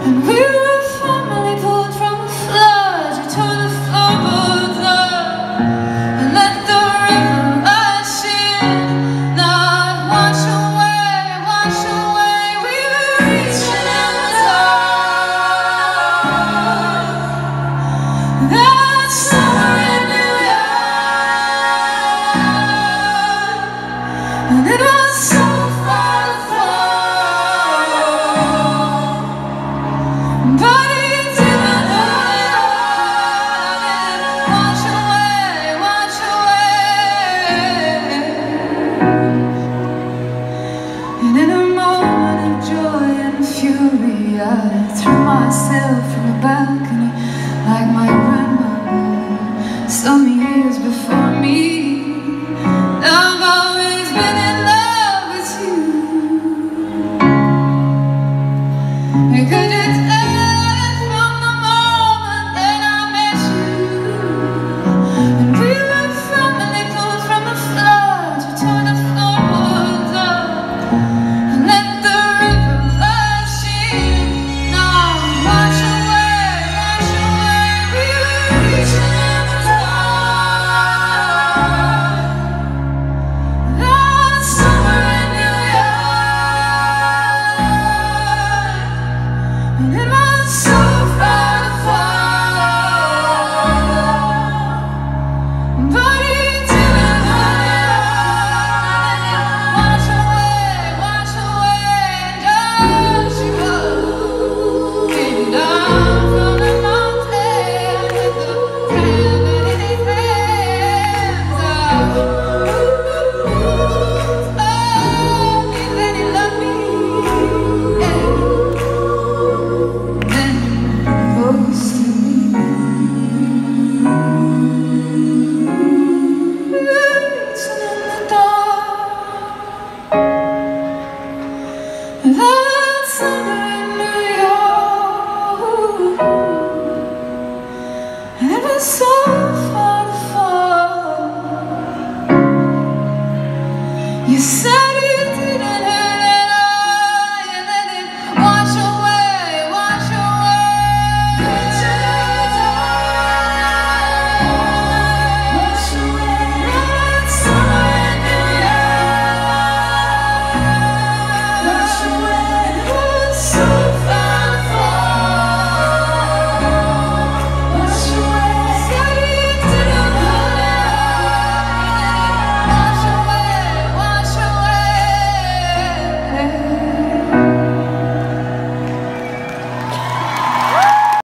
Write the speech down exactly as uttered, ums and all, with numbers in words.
And we were family pulled from a flood. You tore the floorboards up and let the river rush in. Not wash away, wash away. We were reaching in the dark. That summer in New York, and it was so far to fall, but it didn't hurt. Wash away, wash away. And in a moment of joy and fury, I threw myself from the balcony like my grandmother some years before me. I've always been in love with you. And could you tell it from the moment that I met you? And we were family pulled from the flood. You tore the floorboards up and let the river rush in. Now wash away, wash away. We were reaching in the dark. That summer in New York, and it was so